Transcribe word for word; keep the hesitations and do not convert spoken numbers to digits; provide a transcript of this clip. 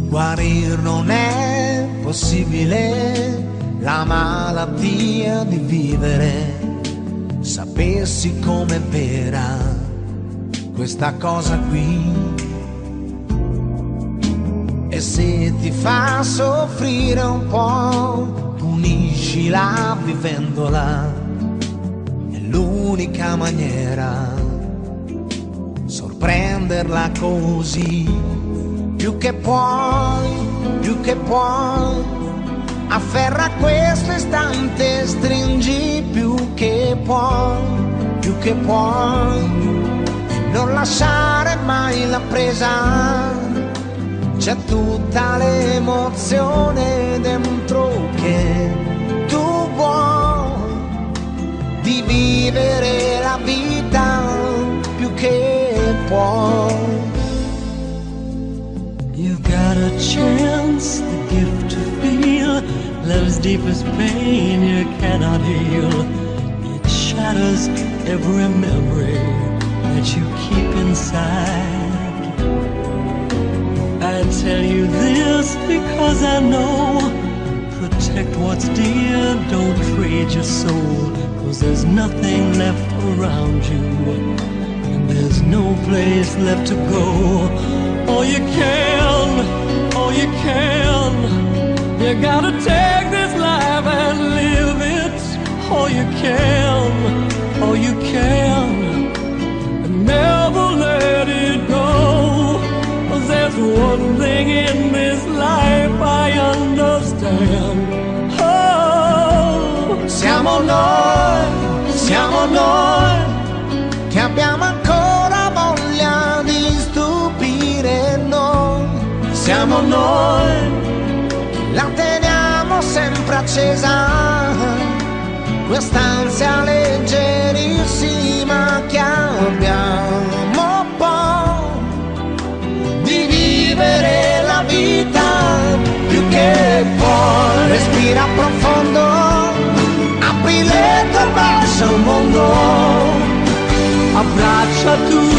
Guarir non è possibile, la malattia di vivere. Sapessi com'è vera questa cosa qui. E se ti fa soffrire un po', puniscila vivendola. È l'unica maniera, sorprenderla così. Più che puoi, più che puoi, afferra questo istante, stringi più che puoi, più che puoi, e non lasciare mai la presa. C'è tutta l'emozione dentro che tu vuoi, di vivere la vita più che puoi. You've got a chance, the gift to feel love's deepest pain you cannot heal. It shatters every memory that you keep inside. I tell you this because I know, protect what's dear, don't trade your soul, 'cause there's nothing left around you, and there's no place left to go. All you can, all you can, you gotta take this life and live it. All you can, all you can, and never let it go. 'Cause there's one thing in this life I understand. Oh, siamo noi, siamo noi, che abbiamo ancora voglia di stupire noi. Siamo noi, la teniamo sempre accesa, quest'ansia leggerissima che abbiamo poi, di vivere la vita più che puoi. Respira profondo, apri le tue braccia al mondo, abbraccia tu